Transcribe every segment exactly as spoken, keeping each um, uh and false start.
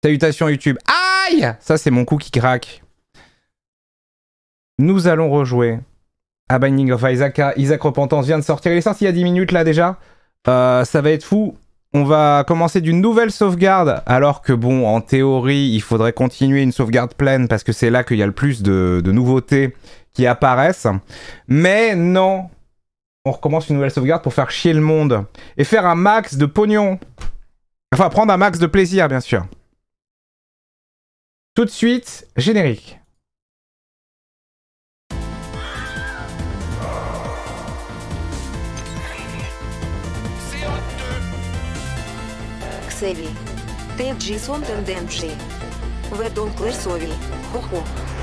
Salutations YouTube. Aïe! Ça, c'est mon coup qui craque. Nous allons rejouer à Binding of Isaac. Isaac Repentance vient de sortir. Il est sorti il y a dix minutes là déjà. Euh, ça va être fou. On va commencer d'une nouvelle sauvegarde. Alors que bon, en théorie, il faudrait continuer une sauvegarde pleine parce que c'est là qu'il y a le plus de, de nouveautés qui apparaissent. Mais non. On recommence une nouvelle sauvegarde pour faire chier le monde. Et faire un max de pognon. Enfin, prendre un max de plaisir, bien sûr. Tout de suite, générique. Xevi. Teggi sunt tendenci. Vedon Clersovi. Ho-ho.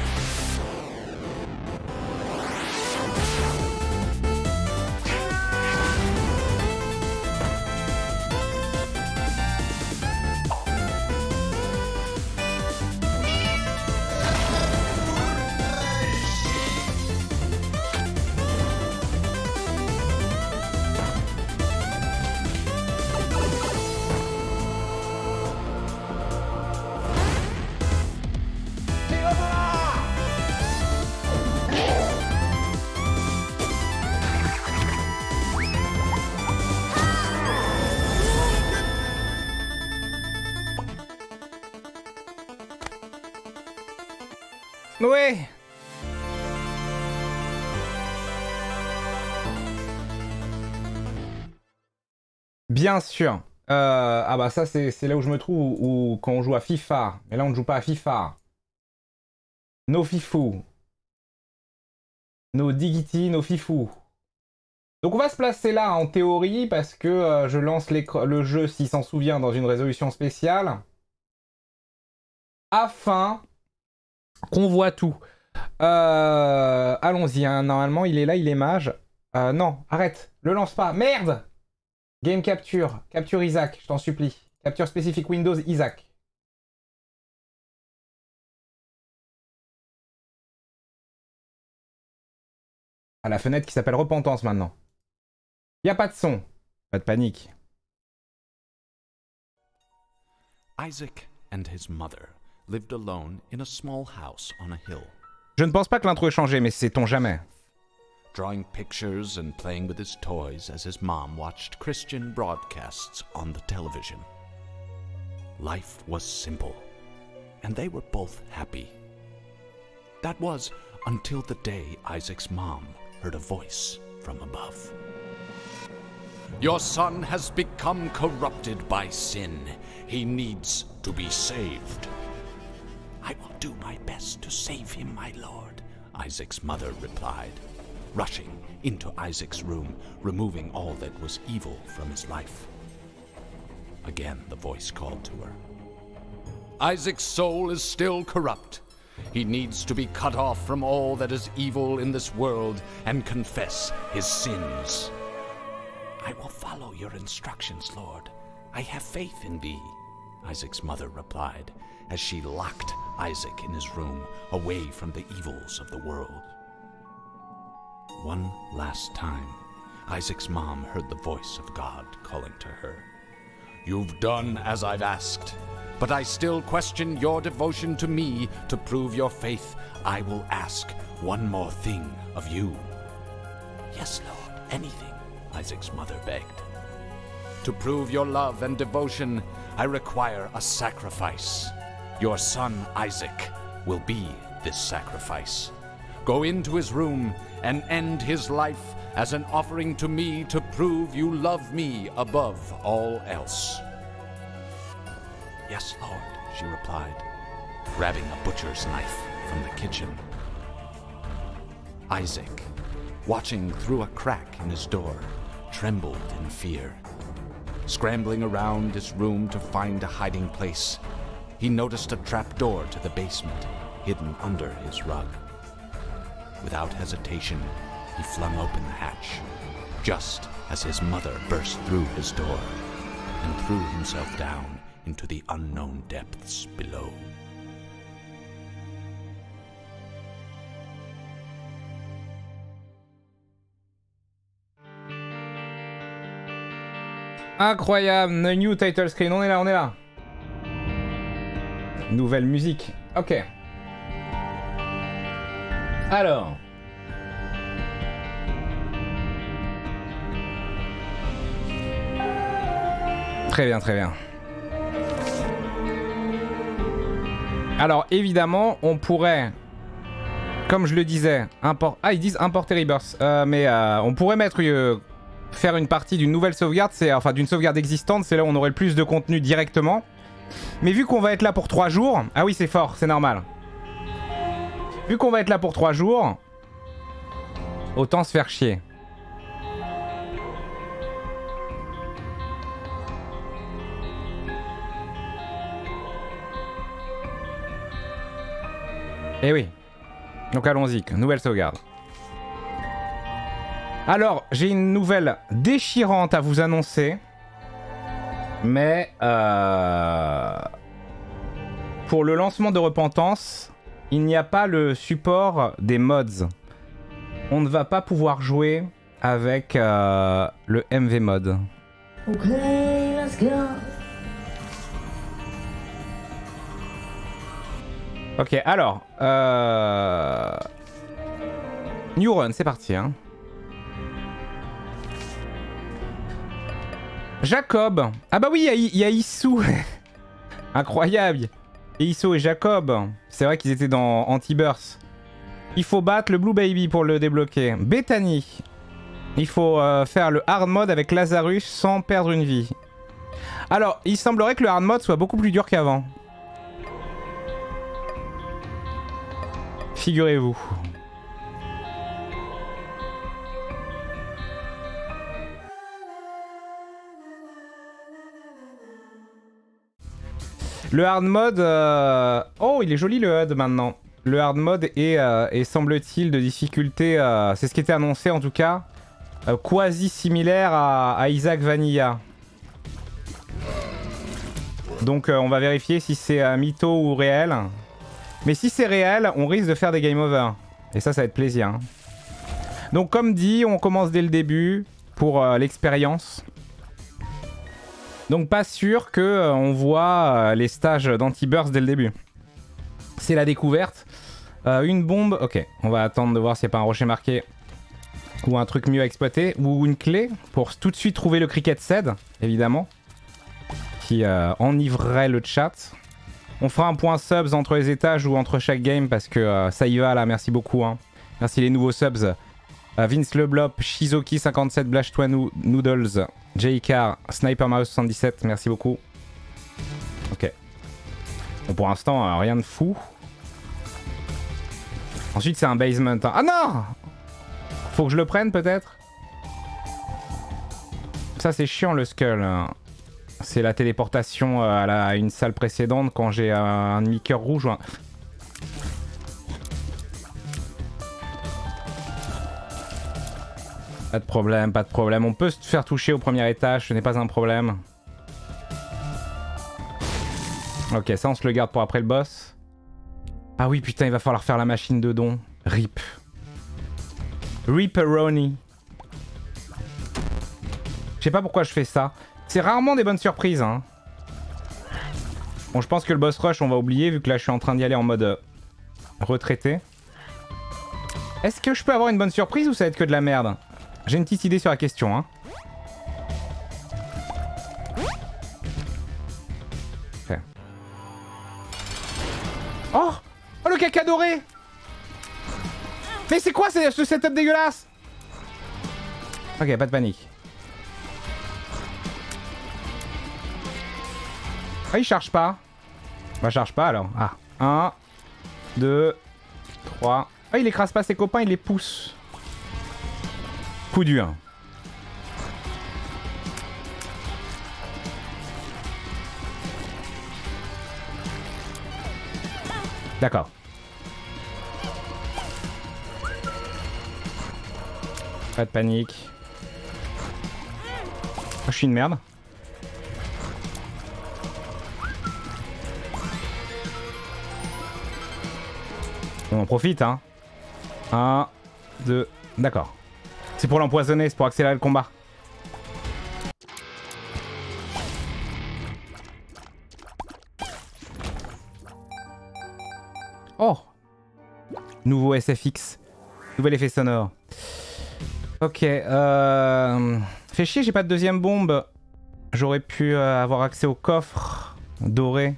Ouais. Bien sûr. Euh, ah bah ça c'est là où je me trouve où, où, quand on joue à FIFA. Mais là on ne joue pas à FIFA. No fifou. No diggity, no fifou. Donc on va se placer là en théorie parce que euh, je lance le jeu, s'il s'en souvient, dans une résolution spéciale. Afin qu'on voit tout. Euh, Allons-y, hein. Normalement il est là, il est mage. Euh, non, arrête, le lance pas. Merde! Game capture, capture Isaac, je t'en supplie. Capture spécifique Windows Isaac. À la fenêtre qui s'appelle Repentance maintenant. Y a pas de son, pas de panique. Isaac and his mother lived alone in a small house on a hill. Je ne pense pas que l'intro ait changé, mais sait-on jamais. Drawing pictures and playing with his toys as his mom watched Christian broadcasts on the television. Life was simple, and they were both happy. That was until the day Isaac's mom heard a voice from above. Your son has become corrupted by sin. He needs to be saved. I will do my best to save him, my lord, Isaac's mother replied, rushing into Isaac's room, removing all that was evil from his life. Again, the voice called to her. Isaac's soul is still corrupt. He needs to be cut off from all that is evil in this world and confess his sins. I will follow your instructions, Lord. I have faith in thee, Isaac's mother replied, as she locked Isaac in his room, away from the evils of the world. One last time, Isaac's mom heard the voice of God calling to her. You've done as I've asked, but I still question your devotion to me. To prove your faith, I will ask one more thing of you. Yes, Lord, anything, Isaac's mother begged. To prove your love and devotion, I require a sacrifice. Your son, Isaac, will be this sacrifice. Go into his room and end his life as an offering to me to prove you love me above all else. Yes, Lord, she replied, grabbing a butcher's knife from the kitchen. Isaac, watching through a crack in his door, trembled in fear. Scrambling around his room to find a hiding place, he noticed a trapdoor to the basement, hidden under his rug. Without hesitation, he flung open the hatch, just as his mother burst through his door and threw himself down into the unknown depths below. Incroyable, the new title screen, on est là, on est là. Nouvelle musique. Ok. Alors. Très bien, très bien. Alors, évidemment, on pourrait, comme je le disais, import... Ah, ils disent importer Rebirth. Euh, mais euh, on pourrait mettre... Euh, faire une partie d'une nouvelle sauvegarde, c'est enfin d'une sauvegarde existante, c'est là où on aurait le plus de contenu directement. Mais vu qu'on va être là pour trois jours... Ah oui, c'est fort, c'est normal. Vu qu'on va être là pour trois jours, autant se faire chier. Eh oui. Donc allons-y, nouvelle sauvegarde. Alors, j'ai une nouvelle déchirante à vous annoncer. Mais... Euh... Pour le lancement de Repentance, il n'y a pas le support des mods. On ne va pas pouvoir jouer avec euh, le M V mode. Ok, let's go. Ok, alors... Euh... New Run, c'est parti, hein. Jacob. Ah bah oui, il y, y a Issou. Incroyable. Et Issou et Jacob. C'est vrai qu'ils étaient dans Anti-Burst. Il faut battre le Blue Baby pour le débloquer. Bethany. Il faut euh, faire le hard mode avec Lazarus sans perdre une vie. Alors, il semblerait que le hard mode soit beaucoup plus dur qu'avant. Figurez-vous. Le hard mode... Euh... Oh, il est joli le H U D maintenant. Le hard mode est, euh, est semble-t-il, de difficulté... Euh... C'est ce qui était annoncé en tout cas. Euh, quasi similaire à, à Isaac Vanilla. Donc euh, on va vérifier si c'est euh, mytho ou réel. Mais si c'est réel, on risque de faire des game over. Et ça, ça va être plaisir. Hein. Donc comme dit, on commence dès le début pour euh, l'expérience. Donc pas sûr que euh, on voit euh, les stages d'anti-burst dès le début. C'est la découverte. Euh, une bombe, ok. On va attendre de voir s'il n'y a pas un rocher marqué. Ou un truc mieux à exploiter. Ou une clé pour tout de suite trouver le Cricket Seed, évidemment. Qui euh, enivrerait le chat. On fera un point subs entre les étages ou entre chaque game parce que euh, ça y va là, merci beaucoup. Hein. Merci les nouveaux subs. Euh, Vince Leblop, Shizoki cinquante-sept, Blash Toi Noodles, J-Car, Sniper Mario soixante-dix-sept, merci beaucoup. Ok. Bon, pour l'instant, euh, rien de fou. Ensuite, c'est un basement. Hein. Ah non! Faut que je le prenne peut-être? Ça, c'est chiant le skull. C'est la téléportation à, la, à une salle précédente quand j'ai un, un demi-cœur rouge. Ou un... Pas de problème, pas de problème. On peut se faire toucher au premier étage, ce n'est pas un problème. Ok, ça on se le garde pour après le boss. Ah oui, putain, il va falloir faire la machine de don. Rip. Ripperoni. Je sais pas pourquoi je fais ça. C'est rarement des bonnes surprises, hein. Bon, je pense que le boss rush, on va oublier, vu que là, je suis en train d'y aller en mode euh, retraité. Est-ce que je peux avoir une bonne surprise ou ça va être que de la merde? J'ai une petite idée sur la question, hein. Okay. Oh! Oh, le caca doré! Mais c'est quoi ce setup dégueulasse? Ok, pas de panique. Ah, il charge pas. Bah, charge pas alors. Ah. un, deux, trois. Ah, il écrase pas ses copains, il les pousse. Coup dur. D'accord. Pas de panique. Oh, je suis une merde. On en profite, hein. Un, deux, d'accord. C'est pour l'empoisonner, c'est pour accélérer le combat. Oh! Nouveau S F X. Nouvel effet sonore. Ok. Euh... Fait chier, j'ai pas de deuxième bombe. J'aurais pu euh, avoir accès au coffre doré.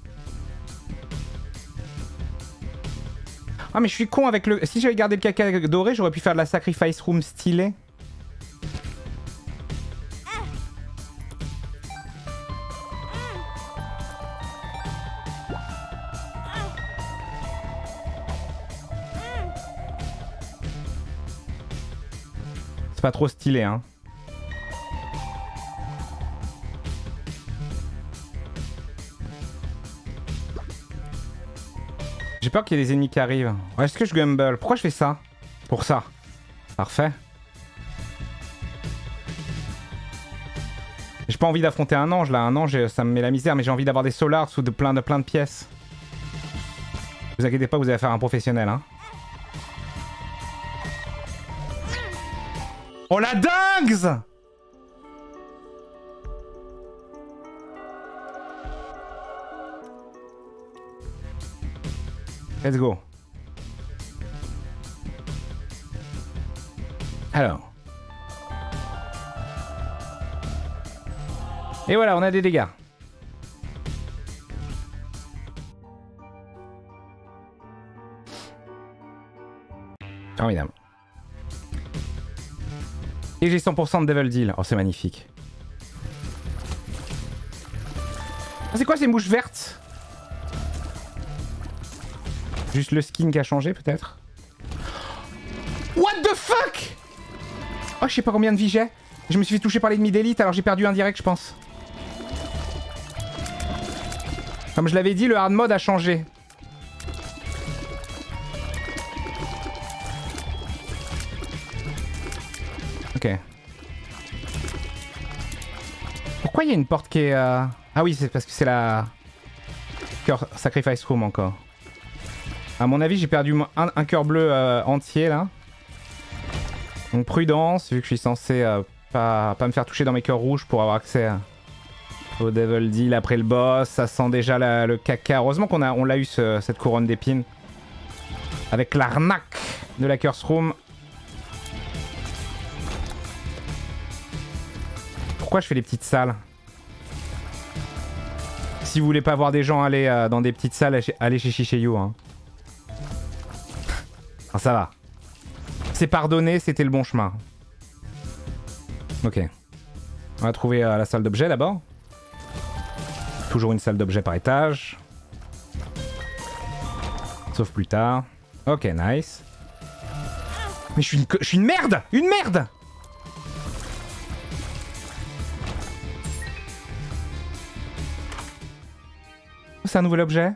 Ah mais je suis con avec le... Si j'avais gardé le caca doré, j'aurais pu faire de la sacrifice room stylée. C'est pas trop stylé, hein. J'ai peur qu'il y ait des ennemis qui arrivent. Ouais, est-ce que je gamble? Pourquoi je fais ça? Pour ça. Parfait. J'ai pas envie d'affronter un ange là. Un ange, ça me met la misère, mais j'ai envie d'avoir des solars ou de plein de, plein de pièces. Vous inquiétez pas, vous allez faire un professionnel, hein. Oh la dingue! Let's go. Alors. Et voilà, on a des dégâts. Formidable. Et j'ai cent pour cent de Devil Deal. Oh, c'est magnifique. Oh, c'est quoi ces mouches vertes? Juste le skin qui a changé, peut-être? What the fuck? Oh, je sais pas combien de vie j'ai. Je me suis fait toucher par l'ennemi d'élite, alors j'ai perdu un direct, je pense. Comme je l'avais dit, le hard mode a changé. Ok. Pourquoi il y a une porte qui est... Euh... Ah oui, c'est parce que c'est la... Sacrifice Room encore. À mon avis, j'ai perdu un, un cœur bleu euh, entier là. Donc prudence, vu que je suis censé euh, pas, pas me faire toucher dans mes cœurs rouges pour avoir accès à, au Devil Deal après le boss. Ça sent déjà la, le caca. Heureusement qu'on a, on l'a eu ce, cette couronne d'épines. Avec l'arnaque de la Curse Room. Pourquoi je fais les petites salles? Si vous voulez pas voir des gens aller euh, dans des petites salles, allez chez Shiseiyu, hein. Ah, ça va. C'est pardonné, c'était le bon chemin. Ok. On va trouver euh, la salle d'objets d'abord. Toujours une salle d'objets par étage. Sauf plus tard. Ok, nice. Mais je suis une, je suis une merde! Une merde! C'est un nouvel objet.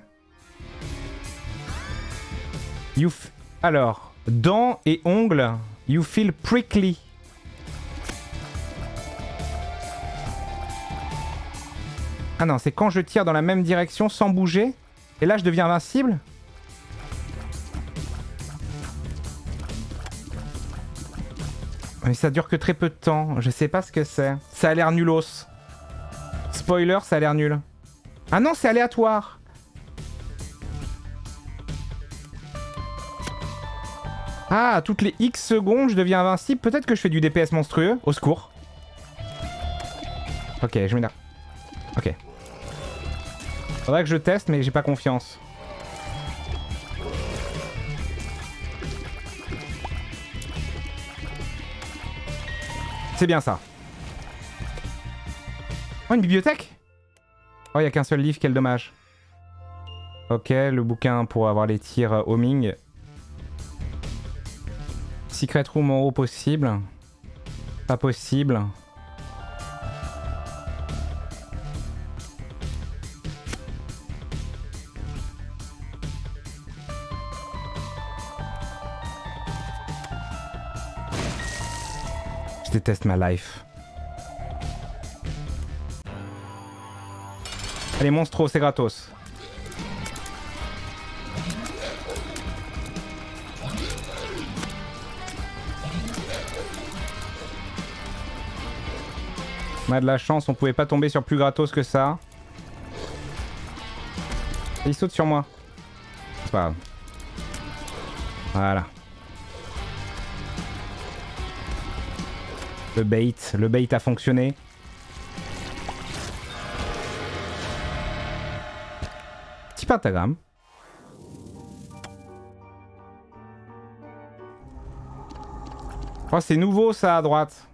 You f Alors, dents et ongles. You feel prickly. Ah non, c'est quand je tire dans la même direction sans bouger. Et là, je deviens invincible. Mais ça dure que très peu de temps. Je sais pas ce que c'est. Ça a l'air nulos. Spoiler, ça a l'air nul. Ah non, c'est aléatoire. Ah, toutes les X secondes, je deviens invincible. Peut-être que je fais du D P S monstrueux. Au secours. Ok, je mets là. Ok. Faudrait que je teste, mais j'ai pas confiance. C'est bien ça. Oh, une bibliothèque? Oh, il n'y a qu'un seul livre, quel dommage. Ok, le bouquin pour avoir les tirs euh, homing. Secret room en haut possible. Pas possible. Je déteste ma life. Allez, monstro, c'est gratos. On a de la chance, on pouvait pas tomber sur plus gratos que ça. Et il saute sur moi. C'est pas grave. Voilà. Le bait, le bait a fonctionné. Petit pentagramme. Oh, c'est nouveau ça à droite.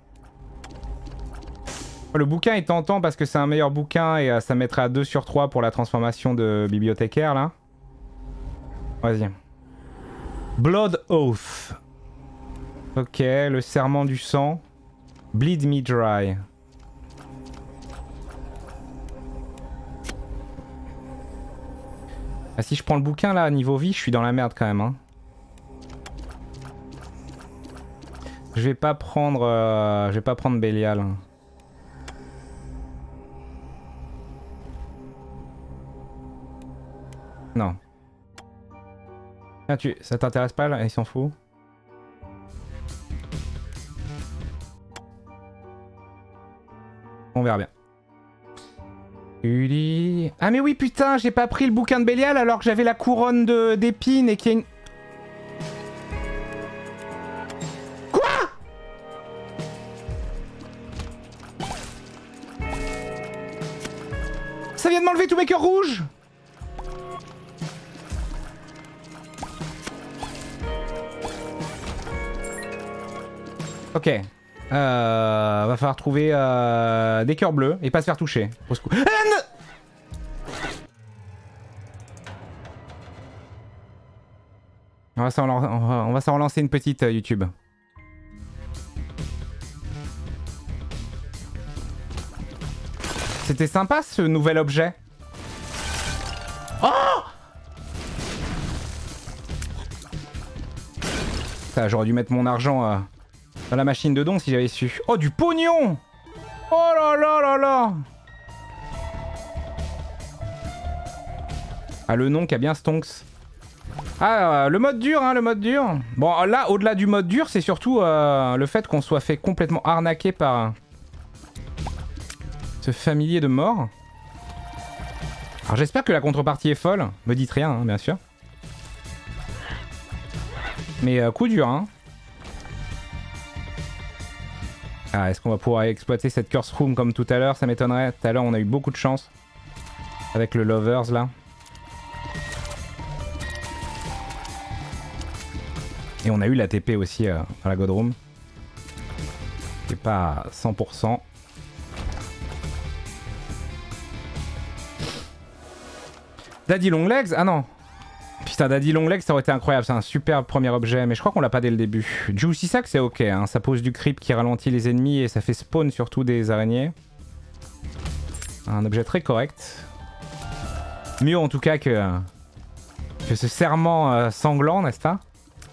Le bouquin est tentant parce que c'est un meilleur bouquin et euh, ça mettrait à deux sur trois pour la transformation de bibliothécaire là. Vas-y. Blood Oath. Ok, le serment du sang. Bleed me dry. Ah, si je prends le bouquin là, niveau vie, je suis dans la merde quand même. Hein. Je vais pas prendre... Euh, je vais pas prendre Bélial. Non. Ah, tu... Ça t'intéresse pas là? Il s'en fout. On verra bien. Uli... Ah mais oui putain, j'ai pas pris le bouquin de Bélial alors que j'avais la couronne d'épines et qu'il y a une... Quoi? Ça vient de m'enlever tous mes cœurs rouges. Ok. Euh, va falloir trouver euh, des cœurs bleus et pas se faire toucher. Au secours. On va s'en on va s'en relancer une petite euh, YouTube. C'était sympa ce nouvel objet. Oh! J'aurais dû mettre mon argent... Euh... dans la machine de dons si j'avais su. Oh, du pognon! Oh là là là là! Ah, le nom qui a bien stonks. Ah, euh, le mode dur, hein, le mode dur. Bon, là, au-delà du mode dur, c'est surtout euh, le fait qu'on soit fait complètement arnaquer par ce familier de mort. Alors, j'espère que la contrepartie est folle. Me dites rien, hein, bien sûr. Mais euh, coup dur, hein. Ah, est-ce qu'on va pouvoir exploiter cette curse room comme tout à l'heure? Ça m'étonnerait. Tout à l'heure, on a eu beaucoup de chance. Avec le Lovers, là. Et on a eu la T P aussi euh, dans la God Room. C'est pas cent pour cent. Daddy Longlegs? Ah non. Putain, Daddy Longlegs, ça aurait été incroyable. C'est un super premier objet, mais je crois qu'on l'a pas dès le début. Juicy Sack, c'est ok. Hein. Ça pose du creep qui ralentit les ennemis et ça fait spawn surtout des araignées. Un objet très correct. Mieux en tout cas que, que ce serment euh, sanglant, n'est-ce pas?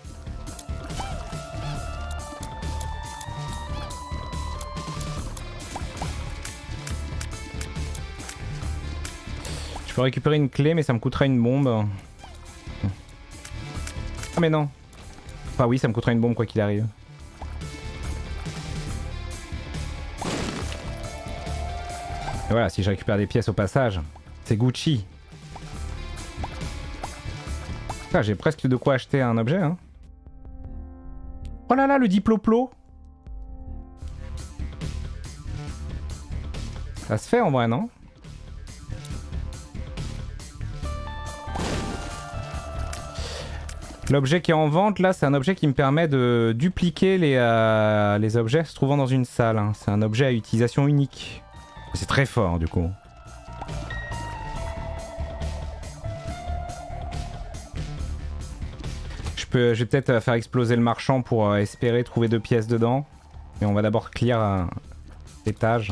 Je peux récupérer une clé, mais ça me coûterait une bombe. Ah mais non. Enfin oui, ça me coûterait une bombe quoi qu'il arrive. Et voilà, si je récupère des pièces au passage, c'est Gucci. Ah, j'ai presque de quoi acheter un objet. Hein. Oh là là, le diploplo. Ça se fait en vrai, non? L'objet qui est en vente là, c'est un objet qui me permet de dupliquer les, euh, les objets se trouvant dans une salle. Hein. C'est un objet à utilisation unique. C'est très fort du coup. Je, peux, je vais peut-être faire exploser le marchand pour euh, espérer trouver deux pièces dedans. Mais on va d'abord clear euh, l'étage.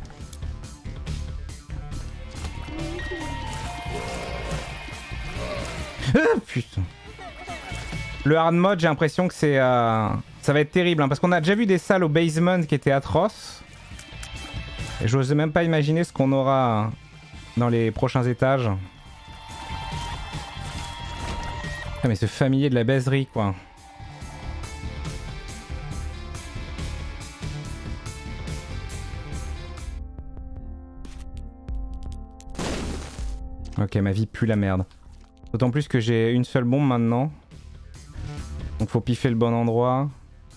Ah, putain. Le hard mode, j'ai l'impression que c'est, euh, ça va être terrible, hein, parce qu'on a déjà vu des salles au basement qui étaient atroces. Et j'ose même pas imaginer ce qu'on aura dans les prochains étages. Ah, mais ce familier de la baiserie, quoi. Ok, ma vie pue la merde. D'autant plus que j'ai une seule bombe maintenant. Donc faut piffer le bon endroit.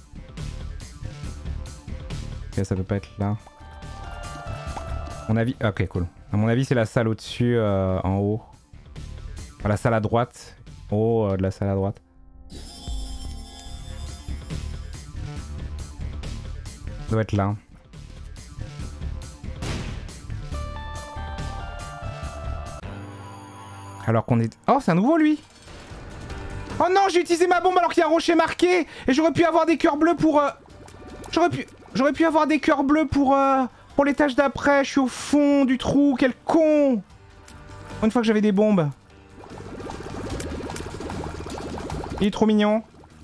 Ok, ça peut pas être là. À mon avis... Ok, cool. À mon avis, c'est la salle au-dessus, euh, en haut. Enfin, la salle à droite. En haut euh, de la salle à droite. Ça doit être là. Alors qu'on est... Oh, c'est un nouveau, lui! Oh non, j'ai utilisé ma bombe alors qu'il y a un rocher marqué! Et j'aurais pu avoir des cœurs bleus pour... Euh... J'aurais pu... J'aurais pu avoir des cœurs bleus pour... Euh... Pour l'étage d'après. Je suis au fond du trou. Quel con! Une fois que j'avais des bombes. Il est trop mignon.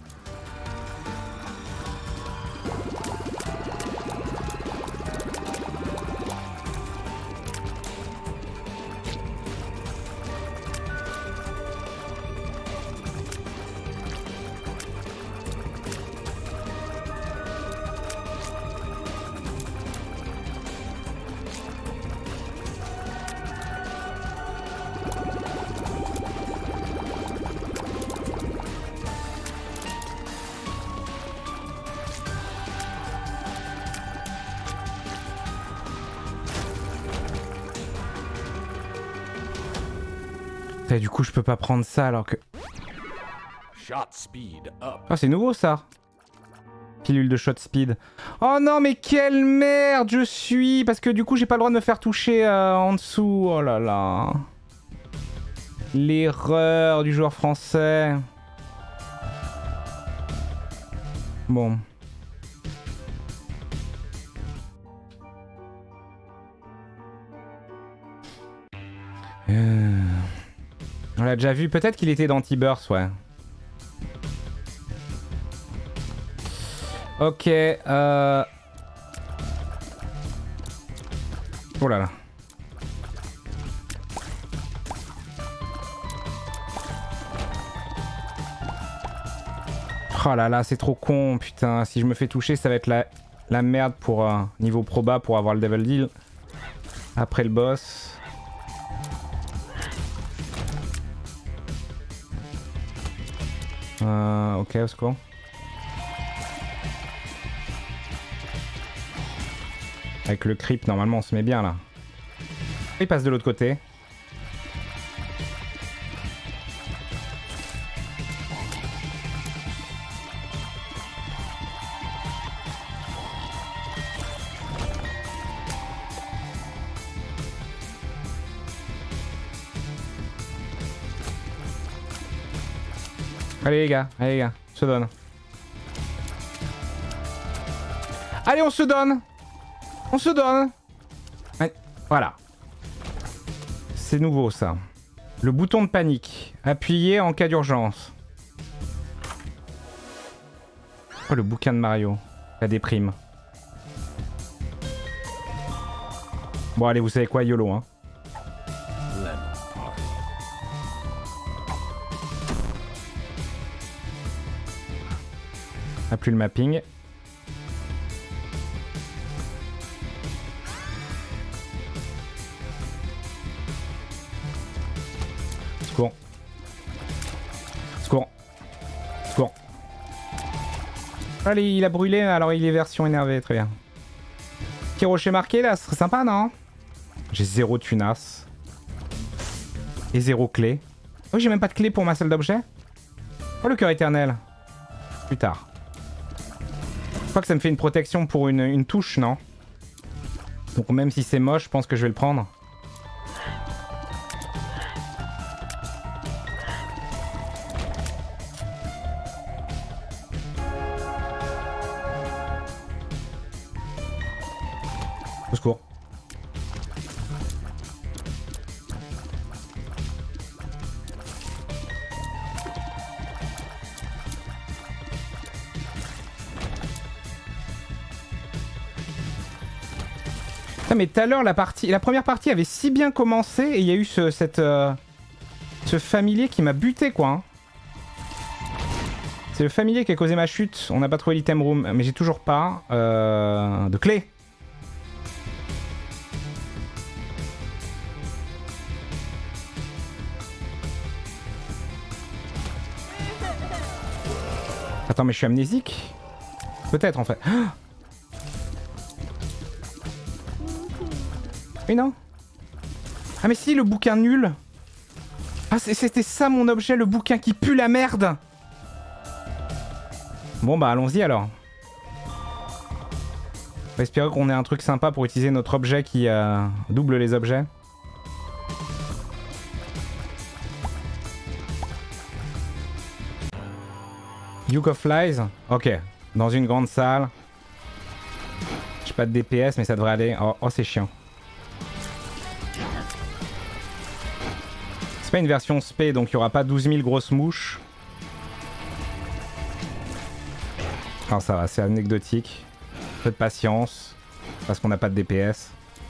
Et du coup, je peux pas prendre ça alors que... Shot speed up. Ah, c'est nouveau ça. Pilule de shot speed. Oh non, mais quelle merde je suis. Parce que du coup, j'ai pas le droit de me faire toucher euh, en dessous. Oh là là. L'erreur du joueur français. Bon. Euh... On l'a déjà vu. Peut-être qu'il était dans T-Burst, ouais. Ok. Euh... Oh là là. Oh là là, c'est trop con, putain. Si je me fais toucher, ça va être la, la merde pour euh, niveau proba pour avoir le Devil Deal. Après le boss. Euh, ok, au secours. Avec le creep, normalement, on se met bien là. Il passe de l'autre côté. Allez les gars, allez les gars, on se donne. Allez, on se donne. On se donne. Allez, voilà. C'est nouveau ça. Le bouton de panique. Appuyé en cas d'urgence. Oh, le bouquin de Mario. La déprime. Bon allez, vous savez quoi, YOLO hein. A plus le mapping. Secours. Secours. Secours. Allez, il a brûlé, alors il est version énervée, très bien. Petit rocher marqué là, ce serait sympa, non? J'ai zéro tunas. Et zéro clé. Oh, j'ai même pas de clé pour ma salle d'objet. Oh, le cœur éternel. Plus tard. Je crois que ça me fait une protection pour une, une touche, non? Donc même si c'est moche, je pense que je vais le prendre. Au secours. Mais tout à l'heure, la partie, la première partie avait si bien commencé et il y a eu ce, cette, euh, ce familier qui m'a buté, quoi. Hein. C'est le familier qui a causé ma chute. On n'a pas trouvé l'item room, mais j'ai toujours pas euh, de clé. Attends, mais je suis amnésique? Peut-être en fait. Mais non. Ah mais si, le bouquin nul. Ah c'était ça mon objet, le bouquin qui pue la merde. Bon bah allons-y alors. On va espérer qu'on ait un truc sympa pour utiliser notre objet qui euh, double les objets. Duke of Flies. Ok. Dans une grande salle. J'ai pas de D P S mais ça devrait aller. Oh, oh c'est chiant. C'est pas une version spé donc il y aura pas douze mille grosses mouches. Non ça va, c'est anecdotique. Peu de patience. Parce qu'on n'a pas de D P S.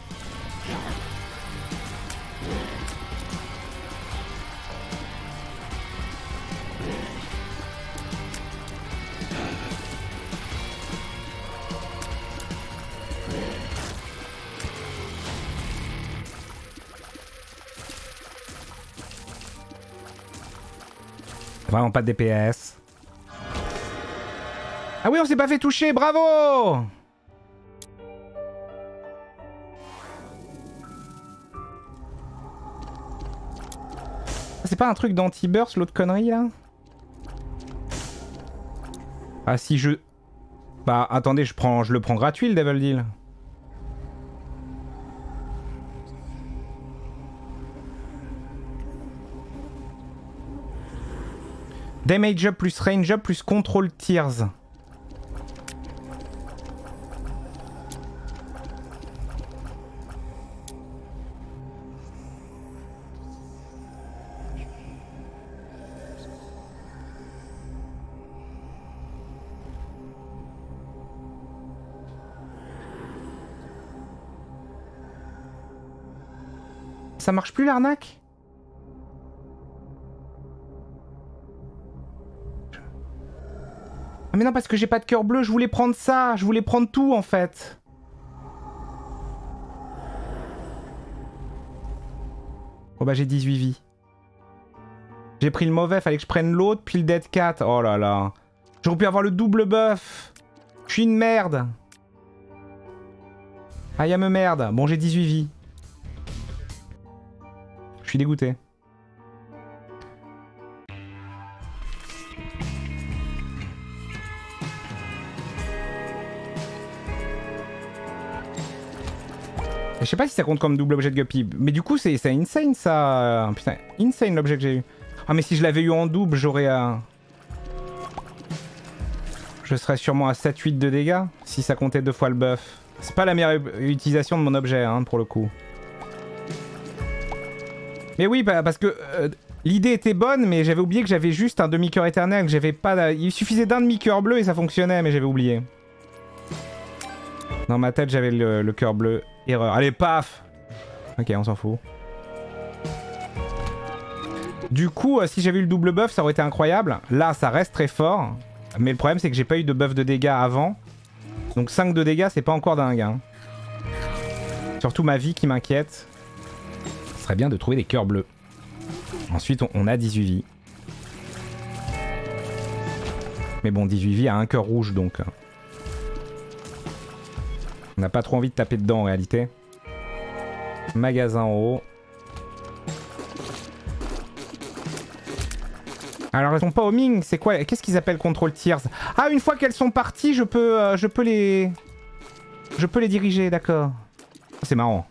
Vraiment pas de D P S. Ah oui, on s'est pas fait toucher, bravo! C'est pas un truc d'anti-burst l'autre connerie là? Ah si je... Bah attendez, je, prends, je le prends gratuit le Devil Deal. Damage up plus range up plus control tiers. Ça marche plus l'arnaque? Ah mais non parce que j'ai pas de cœur bleu, je voulais prendre ça, je voulais prendre tout en fait. Oh bah j'ai dix-huit vies. J'ai pris le mauvais, fallait que je prenne l'autre, puis le Dead Cat. Oh là là. J'aurais pu avoir le double buff. Je suis une merde. Ah y'a me merde. Bon j'ai dix-huit vies. Je suis dégoûté. Je sais pas si ça compte comme double objet de Guppy. Mais du coup, c'est insane ça. Putain, insane l'objet que j'ai eu. Ah, mais si je l'avais eu en double, j'aurais à. Je serais sûrement à sept huit de dégâts. Si ça comptait deux fois le buff. C'est pas la meilleure utilisation de mon objet, hein, pour le coup. Mais oui, bah, parce que euh, l'idée était bonne, mais j'avais oublié que j'avais juste un demi-cœur éternel. Que j'avais pas. Il suffisait d'un demi-cœur bleu et ça fonctionnait, mais j'avais oublié. Dans ma tête, j'avais le, le cœur bleu. Erreur. Allez, paf! Ok, on s'en fout. Du coup, euh, si j'avais eu le double buff, ça aurait été incroyable. Là, ça reste très fort. Mais le problème, c'est que j'ai pas eu de buff de dégâts avant. Donc cinq de dégâts, c'est pas encore dingue. Hein. Surtout ma vie qui m'inquiète. Ce serait bien de trouver des cœurs bleus. Ensuite, on, on a dix-huit vies. Mais bon, dix-huit vies à un cœur rouge, donc... On n'a pas trop envie de taper dedans en réalité. Magasin en haut. Alors elles sont pas au Ming, c'est quoi? Qu'est-ce qu'ils appellent control tiers? Ah, une fois qu'elles sont parties, je peux, euh, je peux les... Je peux les diriger, d'accord. C'est marrant.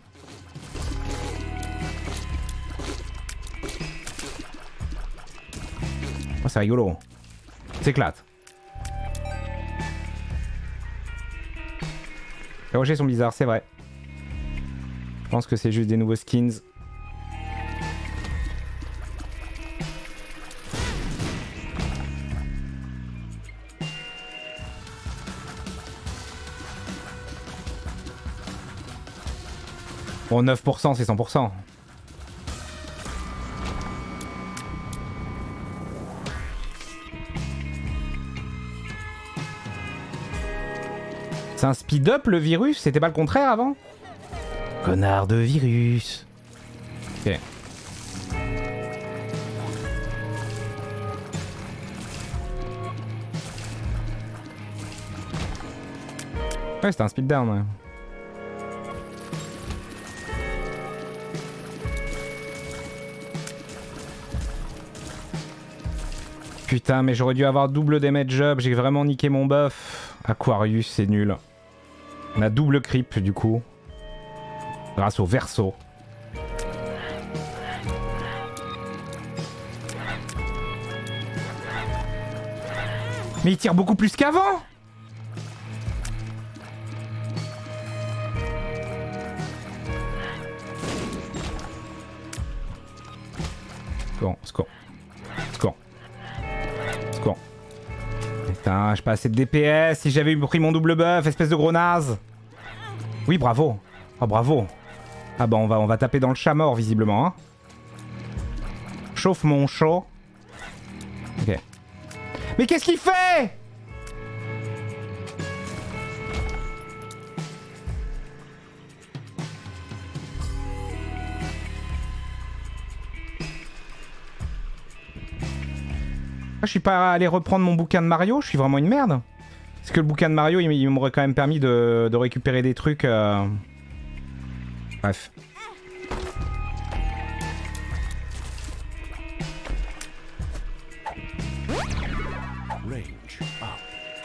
Oh, c'est rigolo. S'éclate. Les rochers sont bizarres, c'est vrai. Je pense que c'est juste des nouveaux skins. Bon, neuf pour cent, c'est cent pour cent. C'est un speed-up le virus? C'était pas le contraire avant? Connard de virus. Ok. Ouais, c'était un speed down, ouais. Putain, mais j'aurais dû avoir double damage up, j'ai vraiment niqué mon buff. Aquarius, c'est nul. On a double creep, du coup. Grâce au verso. Mais il tire beaucoup plus qu'avant. Score, score, score, score. Putain, j'ai pas assez de D P S. Si j'avais pris mon double buff, espèce de gros naze. Oui, bravo. Oh, bravo. Ah bah on va, on va taper dans le chat mort, visiblement. Hein. Chauffe mon chaud. Ok. Mais qu'est-ce qu'il fait? Je suis pas allé reprendre mon bouquin de Mario, je suis vraiment une merde. Parce que le bouquin de Mario, il, il m'aurait quand même permis de, de récupérer des trucs. Euh... Bref. Range up.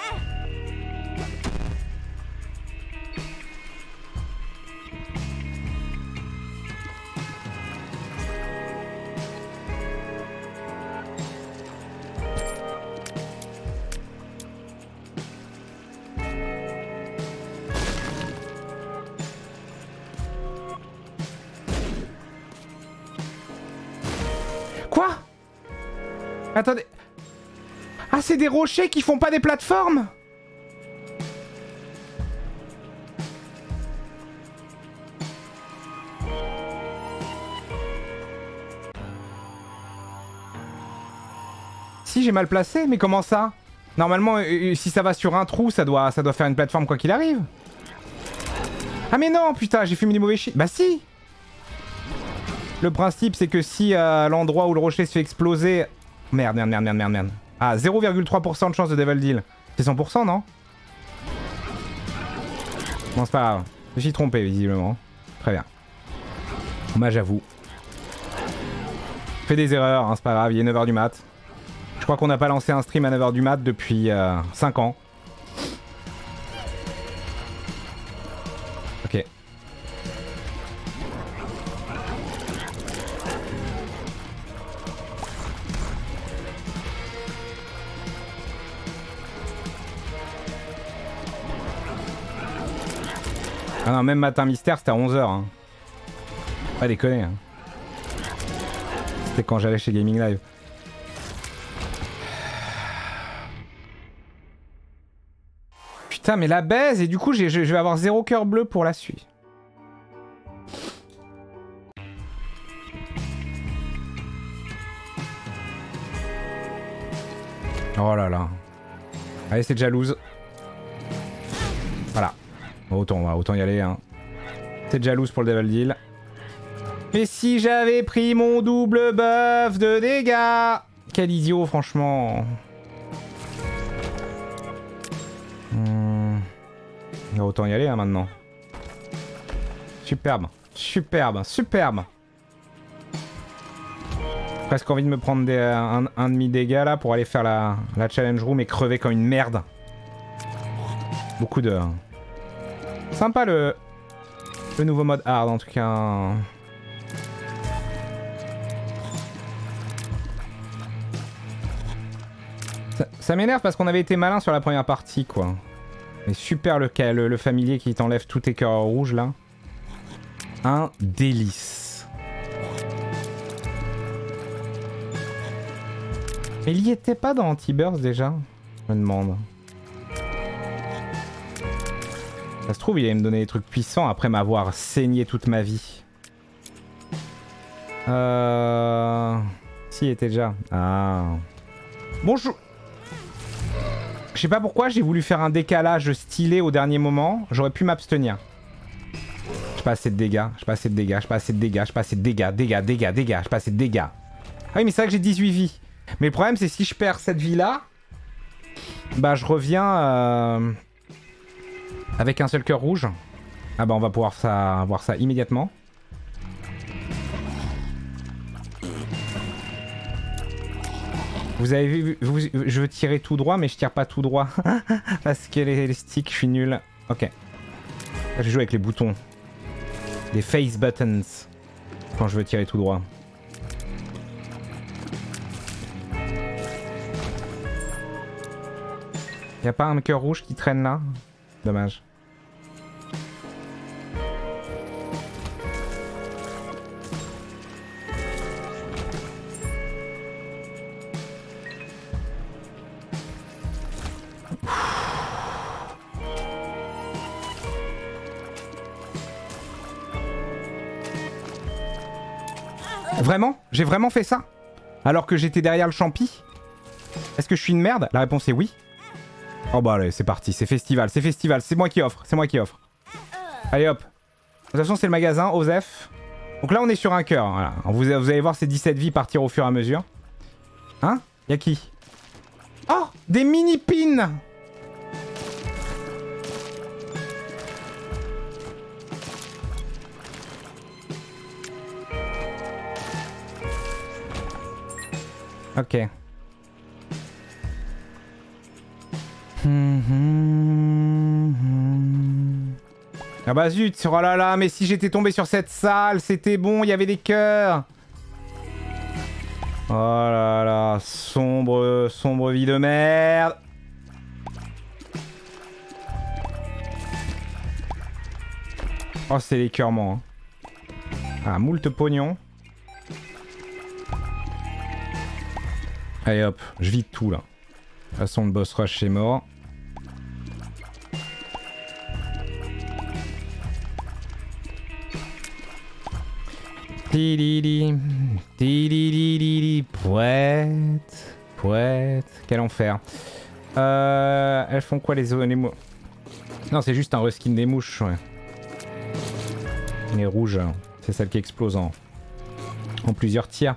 Quoi? Attendez. Ah, c'est des rochers qui font pas des plateformes? Si, j'ai mal placé, mais comment ça? Normalement, euh, si ça va sur un trou, ça doit, ça doit faire une plateforme quoi qu'il arrive. Ah mais non, putain, j'ai fait des mauvais shit. Bah si. Le principe, c'est que si à euh, l'endroit où le rocher se fait exploser... Merde, merde, merde, merde, merde, merde. Ah, zéro virgule trois pour cent de chance de Devil Deal. C'est cent pour cent, non? Bon, c'est pas grave. Je me suis trompé, visiblement. Très bien. Hommage à vous. Fais des erreurs, hein, c'est pas grave, il est neuf heures du mat. Je crois qu'on n'a pas lancé un stream à neuf heures du mat depuis euh, cinq ans. Ok. Ah non, même Matin Mystère, c'était à onze heures. Hein. Pas déconner. Hein. C'était quand j'allais chez Gaming Live. Putain, mais la baise, et du coup, je vais avoir zéro cœur bleu pour la suite. Oh là là. Allez, c'est jalouse. Voilà. Autant, autant y aller. Hein. C'est jalouse pour le Devil Deal. Mais si j'avais pris mon double buff de dégâts. Quel idiot, franchement. Hmm. Autant y aller hein, maintenant. Superbe. Superbe. Superbe. Presque envie de me prendre des, un, un demi-dégâts là pour aller faire la, la challenge room et crever comme une merde. Beaucoup de... Sympa le, le nouveau mode hard en tout cas. Ça, ça m'énerve parce qu'on avait été malin sur la première partie quoi. Mais super le, le, le familier qui t'enlève tous tes cœurs rouges là. Un délice. Mais il y était pas dans Anti-Burst déjà? Je me demande. Ça se trouve, il allait me donner des trucs puissants après m'avoir saigné toute ma vie. Euh... Si, il était déjà. Ah. Bonjour. Je sais pas pourquoi j'ai voulu faire un décalage stylé au dernier moment. J'aurais pu m'abstenir. J'ai pas assez de dégâts, j'ai pas assez de dégâts, j'ai pas assez de dégâts, j'ai pas assez de dégâts, dégâts, dégâts, dégâts, j'ai pas assez de dégâts. Ah oui, mais c'est vrai que j'ai dix-huit vies. Mais le problème, c'est si je perds cette vie-là, bah je reviens... Euh... Avec un seul cœur rouge. Ah bah on va pouvoir ça, voir ça immédiatement. Vous avez vu, vous, je veux tirer tout droit, mais je tire pas tout droit. Parce que les, les sticks, je suis nul. Ok. Là, je joue avec les boutons. Des face buttons. Quand je veux tirer tout droit. Y'a pas un cœur rouge qui traîne là? Dommage. Vraiment? J'ai vraiment fait ça? Alors que j'étais derrière le champi? Est-ce que je suis une merde? La réponse est oui. Oh bah allez, c'est parti, c'est festival, c'est festival, c'est moi qui offre, c'est moi qui offre. Allez hop. De toute façon, c'est le magasin, Osef. Donc là, on est sur un cœur, voilà. Vous, vous allez voir ces dix-sept vies partir au fur et à mesure. Hein? Y'a qui? Oh! Des mini-pins! Ok. Ah bah zut, oh là là, mais si j'étais tombé sur cette salle, c'était bon, il y avait des cœurs. Oh là là, sombre, sombre vie de merde. Oh, c'est l'écœurement. Hein. Ah, moult pognon. Allez hop, je vide tout là. De toute façon, le boss rush est mort. Tilili, tilili, poète, poète. Quel enfer. Euh, elles font quoi les, les mouches? Non, c'est juste un reskin des mouches, ouais. Les rouges, c'est celle qui explose en, en plusieurs tiers.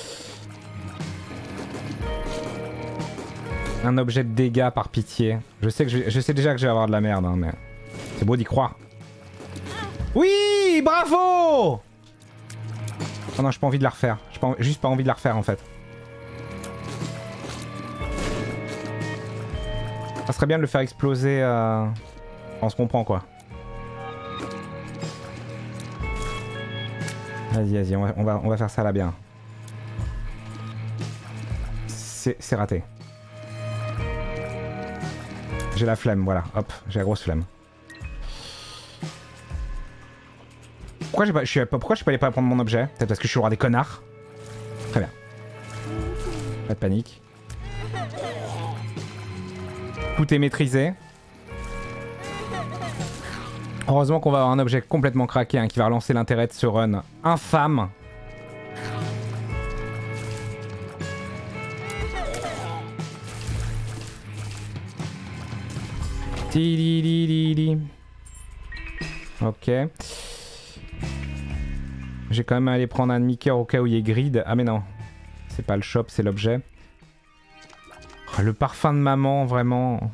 Un objet de dégâts par pitié. Je sais, que je, je sais déjà que je vais avoir de la merde, hein, mais c'est beau d'y croire. Oui, bravo! Oh non, j'ai pas envie de la refaire. J'ai pas, juste pas envie de la refaire en fait. Ça serait bien de le faire exploser. Euh... On se comprend quoi. Vas-y, vas-y, on va, on, va, on va faire ça là bien. C'est raté. J'ai la flemme, voilà. Hop, j'ai la grosse flemme. Pourquoi, pas, je suis, pourquoi je peux aller pas prendre mon objet? Peut-être parce que je suis le roi des connards. Très bien. Pas de panique. Tout est maîtrisé. Heureusement qu'on va avoir un objet complètement craqué hein, qui va relancer l'intérêt de ce run infâme. Tililili. Ok. J'ai quand même allé prendre un demi-cœur au cas où il y ait grid. Ah mais non. C'est pas le shop, c'est l'objet. Oh, le parfum de maman, vraiment.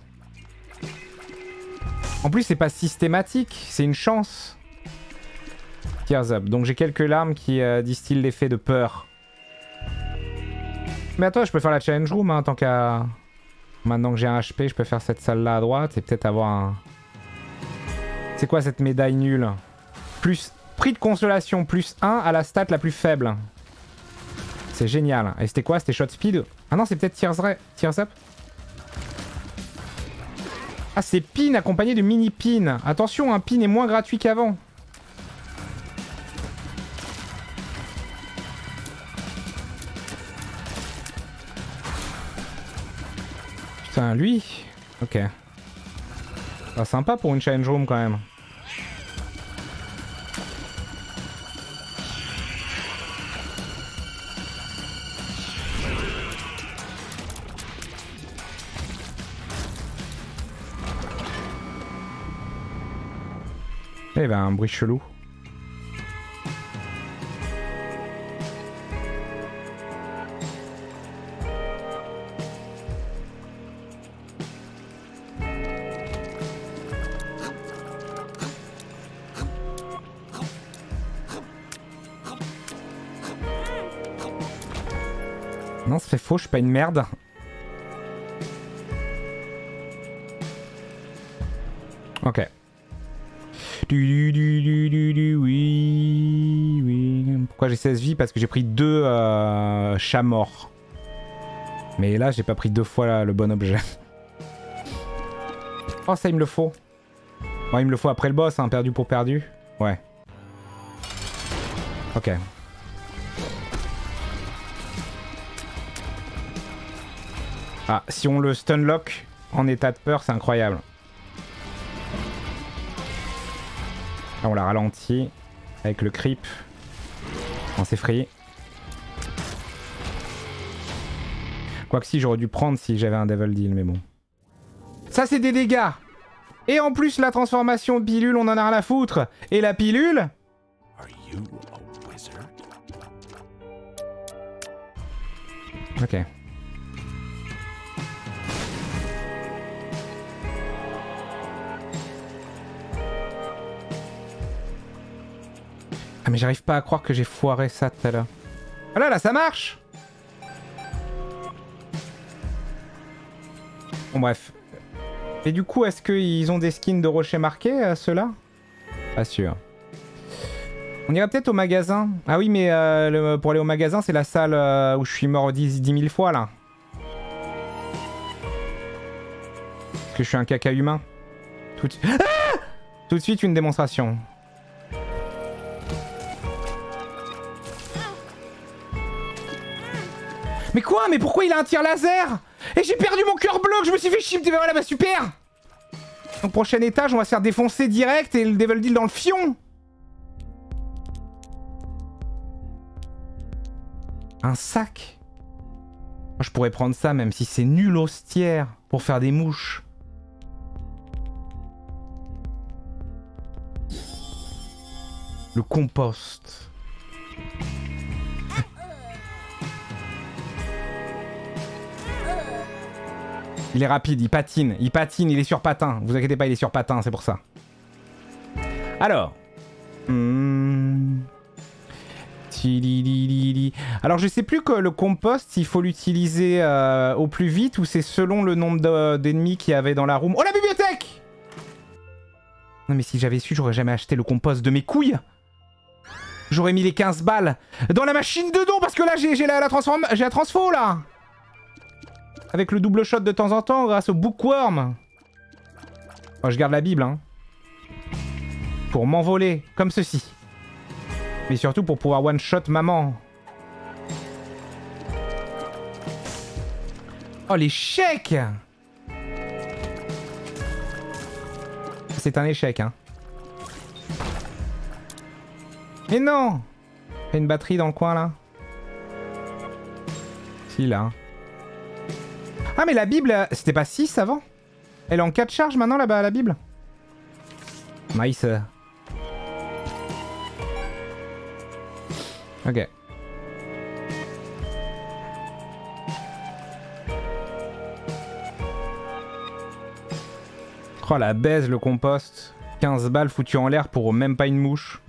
En plus, c'est pas systématique, c'est une chance. Tears up. Donc j'ai quelques larmes qui euh, distillent l'effet de peur. Mais attends, je peux faire la challenge room, hein, tant qu'à... Maintenant que j'ai un H P, je peux faire cette salle-là à droite et peut-être avoir un... C'est quoi cette médaille nulle? Plus... Prix de consolation, plus un à la stat la plus faible. C'est génial. Et c'était quoi? C'était shot speed? Ah non, c'est peut-être tears, tears up. Ah, c'est pin accompagné de mini pin. Attention, un pin est moins gratuit qu'avant. Putain, lui. Ok. Ah, sympa pour une challenge room quand même. Il y avait un bruit chelou. Non, ça fait faux, je suis pas une merde. Ok. Du, du, du, du, du, oui, oui. Pourquoi j'ai seize vies? Parce que j'ai pris deux euh, chats morts. Mais là, j'ai pas pris deux fois là, le bon objet. Oh, ça, il me le faut. Bon, il me le faut après le boss, hein, perdu pour perdu. Ouais. Ok. Ah, si on le stunlock en état de peur, c'est incroyable. Là, on l'a ralenti avec le creep. On s'est free. Quoique si, j'aurais dû prendre si j'avais un Devil Deal, mais bon. Ça, c'est des dégâts. Et en plus, la transformation pilule, on en a rien à foutre. Et la pilule... Ok. Ah mais j'arrive pas à croire que j'ai foiré ça tout à l'heure. Ah là là, ça marche! Bon bref. Et du coup, est-ce qu'ils ont des skins de rochers marqués, euh, ceux-là? Pas sûr. On irait peut-être au magasin. Ah oui, mais euh, le, pour aller au magasin, c'est la salle euh, où je suis mort dix mille fois, là. Parce que je suis un caca humain. Tout de, ah Tout de suite, une démonstration. Mais quoi? Mais pourquoi il a un tir laser? Et j'ai perdu mon cœur bloc, je me suis fait shift. Voilà, bah super. Donc prochain étage, on va se faire défoncer direct et le Devil Deal dans le fion. Un sac. Moi, je pourrais prendre ça même si c'est nul hostière pour faire des mouches. Le compost. Il est rapide, il patine, il patine, il est sur patin. Vous inquiétez pas, il est sur patin, c'est pour ça. Alors. Hmm. Alors je sais plus que le compost, il faut l'utiliser euh, au plus vite ou c'est selon le nombre d'ennemis qu'il y avait dans la room. Oh la bibliothèque! Non mais si j'avais su, j'aurais jamais acheté le compost de mes couilles. J'aurais mis les quinze balles dans la machine de don parce que là j'ai la, la, transform... la transfo là. Avec le double shot de temps en temps grâce au bookworm. Oh, je garde la Bible, hein. Pour m'envoler, comme ceci. Mais surtout pour pouvoir one-shot maman. Oh, l'échec! C'est un échec, hein. Mais non! Il y a une batterie dans le coin, là. Si, là. Ah mais la Bible, c'était pas six avant? Elle est en quatre charges maintenant là-bas, la Bible? Nice. Ok. Oh la baise le compost. quinze balles foutues en l'air pour même pas une mouche.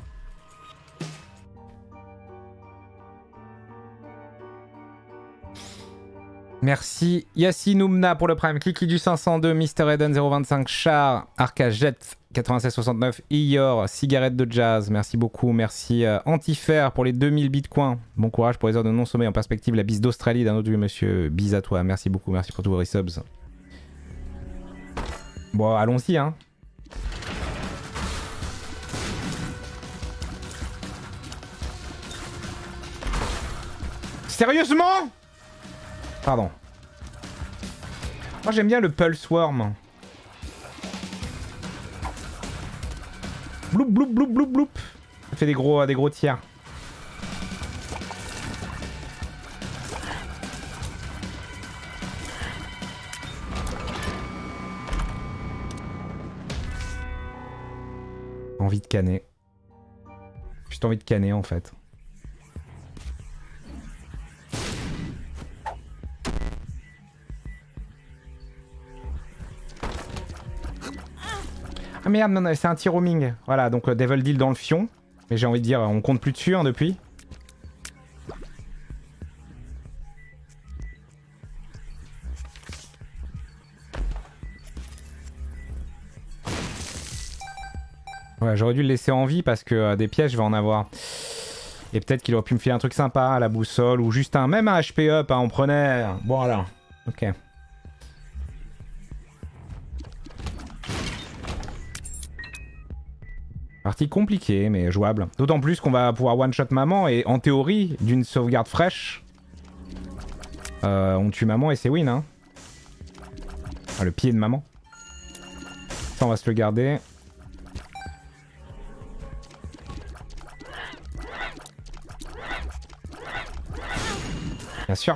Merci Yassinoumna pour le prime, Kiki du cinq cent deux, Mister Eden zéro vingt-cinq, Char, Arcajet quatre-vingt-seize soixante-neuf, Ior, Cigarette de Jazz, merci beaucoup, merci euh, Antifer pour les deux mille bitcoins, bon courage pour les heures de non-sommeil en perspective, la bise d'Australie d'un autre monsieur, bise à toi, merci beaucoup, merci pour tous vos resubs. Bon, allons-y hein. Sérieusement? Pardon. Moi j'aime bien le Pulse Worm. Bloup bloup bloup bloup bloup. Ça fait des gros, des gros tirs. Envie de canner. Juste envie de canner en fait. Ah merde, non, c'est un tir roaming. Voilà, donc euh, Devil Deal dans le fion. Mais j'ai envie de dire, on compte plus dessus hein, depuis. Ouais, j'aurais dû le laisser en vie parce que euh, des pièges, je vais en avoir. Et peut-être qu'il aurait pu me filer un truc sympa, la boussole, ou juste un... Même un H P up, hein, on prenait... Voilà. Ok. Partie compliquée, mais jouable. D'autant plus qu'on va pouvoir one-shot maman, et en théorie, d'une sauvegarde fraîche, euh, on tue maman et c'est win, hein. Ah, le pied de maman. Ça, on va se le garder. Bien sûr.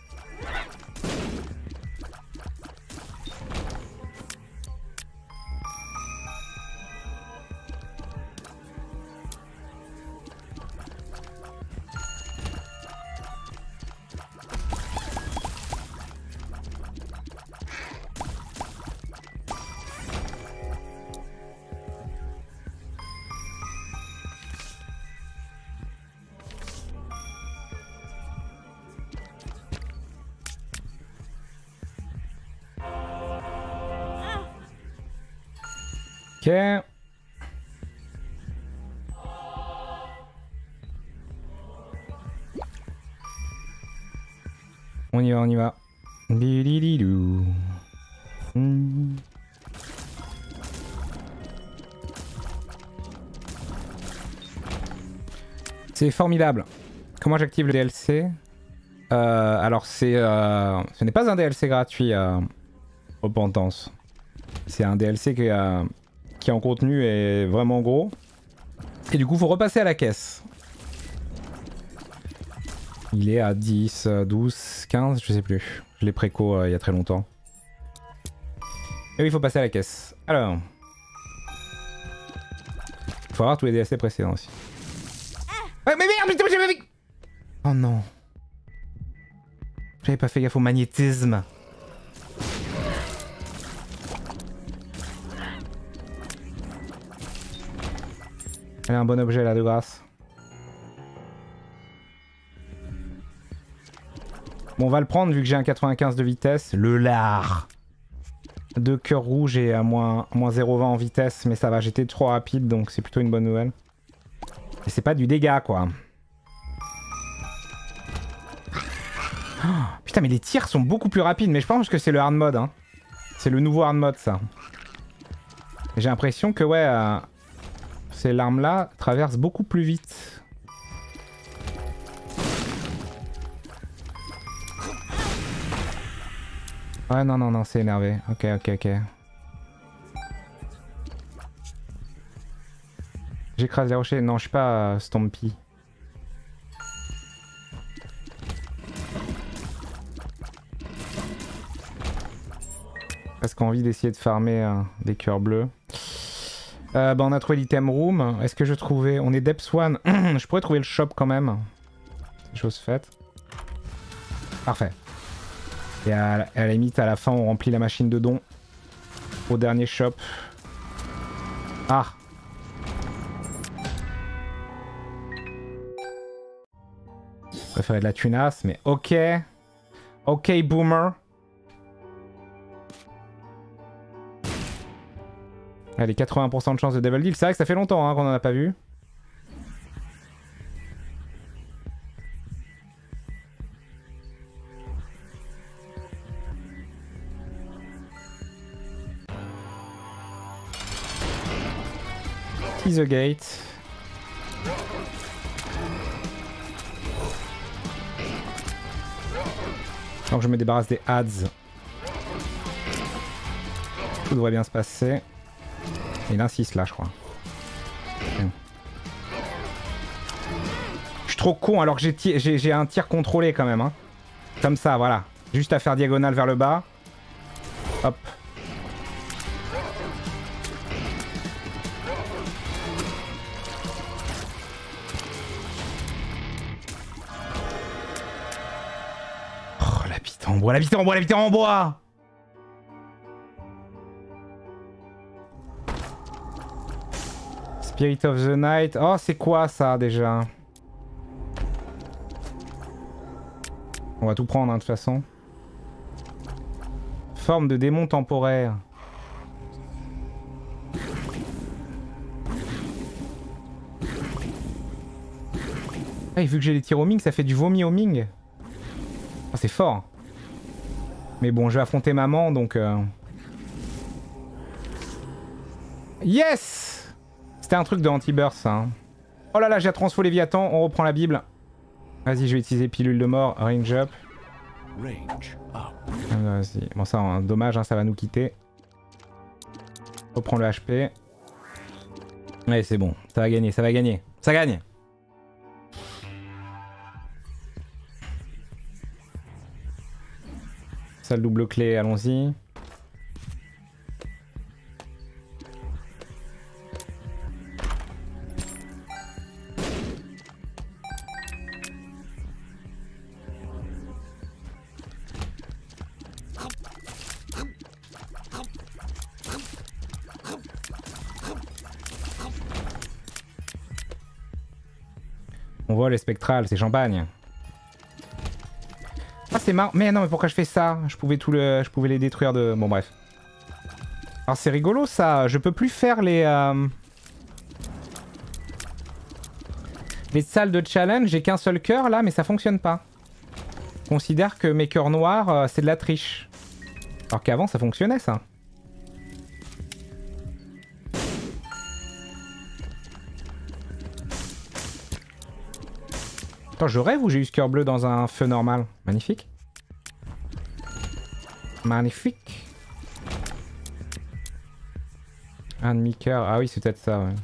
Ok. On y va, on y va. Bilililou. Hmm. C'est formidable. Comment j'active le D L C? euh, Alors c'est, euh, ce n'est pas un D L C gratuit, euh, Repentance. C'est un D L C qui, euh, qui en contenu est vraiment gros. Et du coup, faut repasser à la caisse. Il est à dix, douze, quinze, je sais plus. Je l'ai préco euh, il y a très longtemps. Et oui, il faut passer à la caisse. Alors. Il faut avoir tous les D L C précédents aussi. Ah, mais merde, putain, j'avais fait... Oh non. J'avais pas fait gaffe au magnétisme. Elle a un bon objet là, de grâce. Bon, on va le prendre vu que j'ai un quatre-vingt-quinze de vitesse. Le lard. Deux cœurs rouges et à moins, moins zéro virgule vingt en vitesse. Mais ça va, j'étais trop rapide donc c'est plutôt une bonne nouvelle. Et c'est pas du dégât quoi. Oh, putain, mais les tirs sont beaucoup plus rapides. Mais je pense que c'est le hard mode. Hein. C'est le nouveau hard mode ça. J'ai l'impression que ouais, euh, ces larmes là traversent beaucoup plus vite. Ouais, non, non, non, c'est énervé. Ok, ok, ok. J'écrase les rochers. Non, je suis pas euh, Stompy. Parce qu'on a envie d'essayer de farmer euh, des cœurs bleus. Euh, bah, on a trouvé l'item room. Est-ce que je trouvais... On est Depth One. Je pourrais trouver le shop quand même. Chose faite. Parfait. Et à, à la limite, à la fin, on remplit la machine de dons. Au dernier shop. Ah! Je préférais de la tunasse, mais ok. Ok, boomer. Allez, quatre-vingts pour cent de chance de double deal. C'est vrai que ça fait longtemps hein, qu'on en a pas vu. The gate. Donc je me débarrasse des ads. Tout devrait bien se passer. Il insiste là, je crois. Okay. Je suis trop con alors que j'ai un tir contrôlé quand même. Hein. Comme ça, voilà. Juste à faire diagonale vers le bas. Hop. En bois, la vitesse en bois, la vitesse en bois. Spirit of the Night. Oh, c'est quoi ça déjà? On va tout prendre hein, de toute façon. Forme de démon temporaire. Ah, et vu que j'ai les tirs au Ming, ça fait du vomi au Ming. Oh, c'est fort. Mais bon, je vais affronter maman, donc... Euh... Yes! C'était un truc de anti-burst, ça. Hein. Oh là là, j'ai transfo Léviathan, on reprend la Bible. Vas-y, je vais utiliser pilule de mort, range up. Range up. Ah, vas-y. Bon, ça, hein, dommage, hein, ça va nous quitter. Reprends le H P. Ouais, c'est bon, ça va gagner, ça va gagner. Ça gagne! Salle double clé, allons-y. On voit les spectrales, c'est champagne. Ah c'est marrant. Mais non, mais pourquoi je fais ça? Je pouvais tout le, je pouvais les détruire de. Bon bref. Alors c'est rigolo ça. Je peux plus faire les euh... les salles de challenge. J'ai qu'un seul cœur là, mais ça fonctionne pas. Je considère que mes cœurs noirs euh, c'est de la triche. Alors qu'avant ça fonctionnait ça. Attends, je rêve ou j'ai eu ce cœur bleu dans un feu normal? Magnifique. Magnifique. Un demi-cœur. Ah oui, c'est peut-être ça, ouais.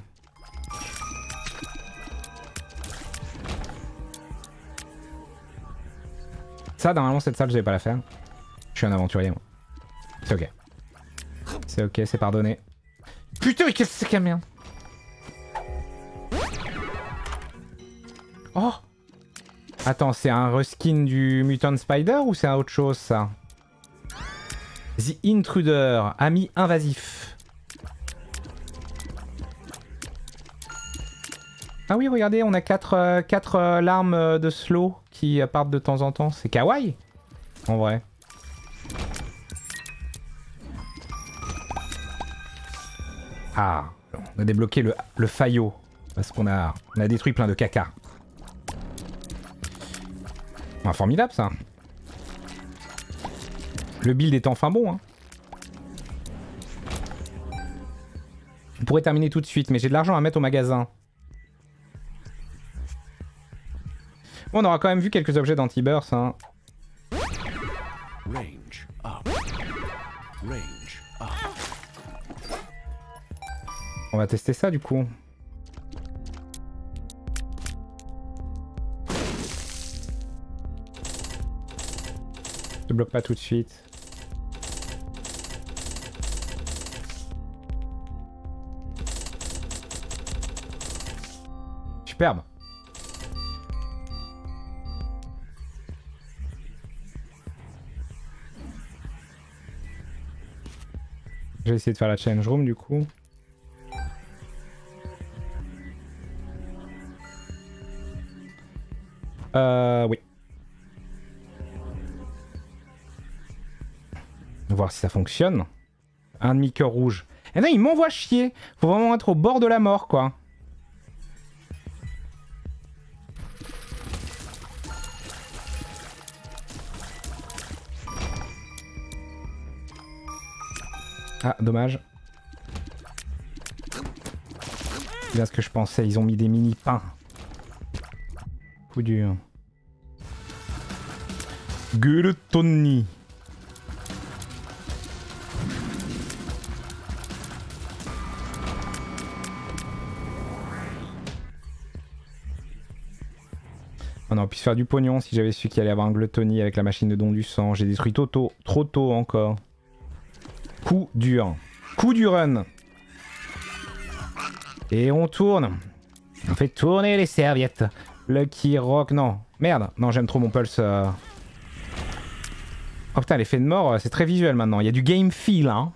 Ça, normalement, cette salle, je vais pas la faire. Je suis un aventurier, moi. C'est ok. C'est ok, c'est pardonné. Putain, mais qu'est-ce que c'est que la merde? Oh! Attends, c'est un reskin du Mutant Spider ou c'est un autre chose ça? The Intruder, ami invasif. Ah oui, regardez, on a quatre euh, quatre euh, larmes euh, de slow qui euh, partent de temps en temps. C'est kawaii, en vrai. Ah, on a débloqué le, le faillot parce qu'on a, on a détruit plein de caca. Ah, formidable ça. Le build est enfin bon. Hein. On pourrait terminer tout de suite, mais j'ai de l'argent à mettre au magasin. Bon, on aura quand même vu quelques objets d'anti-burst. Hein. Range up. Range up. On va tester ça du coup. Je bloque pas tout de suite. Superbe. Je vais essayer de faire la change room du coup. Euh oui. Voir si ça fonctionne. Un demi-cœur rouge. Et non, il m'envoie chier. Faut vraiment être au bord de la mort, quoi. Ah, dommage. C'est bien ce que je pensais. Ils ont mis des mini-pains. Coup dur. Gueule Tony. On aurait pu se faire du pognon si j'avais su qu'il allait y avoir un gluttony avec la machine de don du sang. J'ai détruit Toto, trop tôt encore. Coup dur. Coup du run. Et on tourne. On fait tourner les serviettes. Lucky Rock, non. Merde, non j'aime trop mon pulse. Euh... Oh putain, l'effet de mort, c'est très visuel maintenant. Il y a du game feel, hein.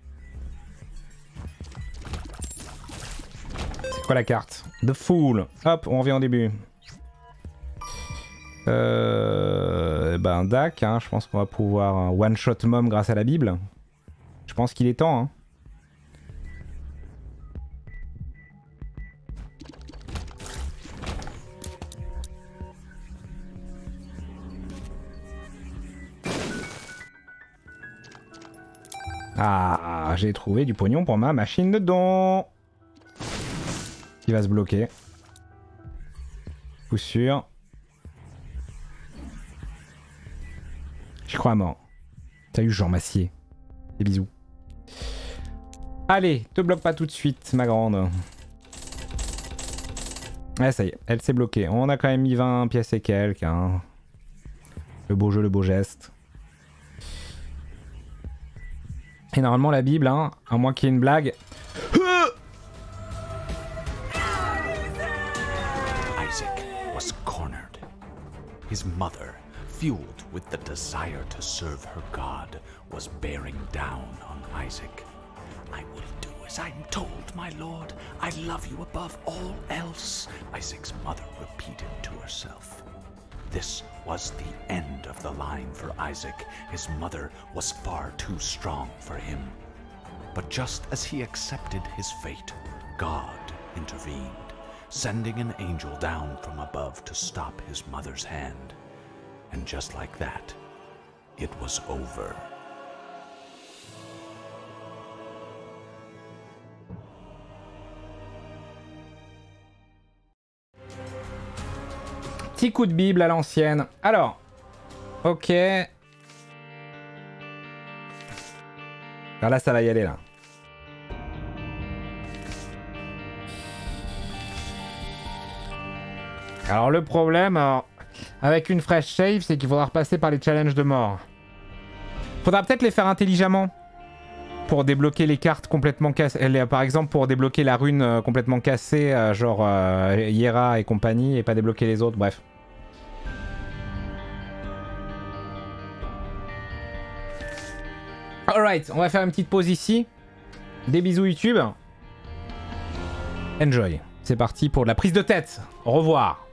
C'est quoi la carte? The Fool. Hop, on revient au début. Euh, ben Dak, hein, je pense qu'on va pouvoir one-shot Mom grâce à la Bible. Je pense qu'il est temps. Hein. Ah, j'ai trouvé du pognon pour ma machine de don. Qui va se bloquer. Coup sûr. Je crois à mort. Salut Jean Massier. Des bisous. Allez, te bloque pas tout de suite, ma grande. Ouais, ça y est, elle s'est bloquée. On a quand même mis vingt pièces et quelques. Hein. Le beau jeu, le beau geste. Et normalement, la Bible, hein, à moins qu'il y ait une blague. Isaac was cornered. His mother, fueled with the desire to serve her God, was bearing down on Isaac. I will do as I'm told, my lord. I love you above all else, Isaac's mother repeated to herself. This was the end of the line for Isaac. His mother was far too strong for him. But just as he accepted his fate, God intervened, sending an angel down from above to stop his mother's hand. And just like that, it was over. Petit coup de Bible à l'ancienne. Alors, ok. Alors là, ça va y aller, là. Alors le problème, alors, avec une fresh save, c'est qu'il faudra repasser par les challenges de mort. Faudra peut-être les faire intelligemment. Pour débloquer les cartes complètement cassées. Par exemple, pour débloquer la rune euh, complètement cassée, euh, genre euh, Yera et compagnie, et pas débloquer les autres, bref. Alright, on va faire une petite pause ici. Des bisous YouTube. Enjoy. C'est parti pour de la prise de tête. Au revoir.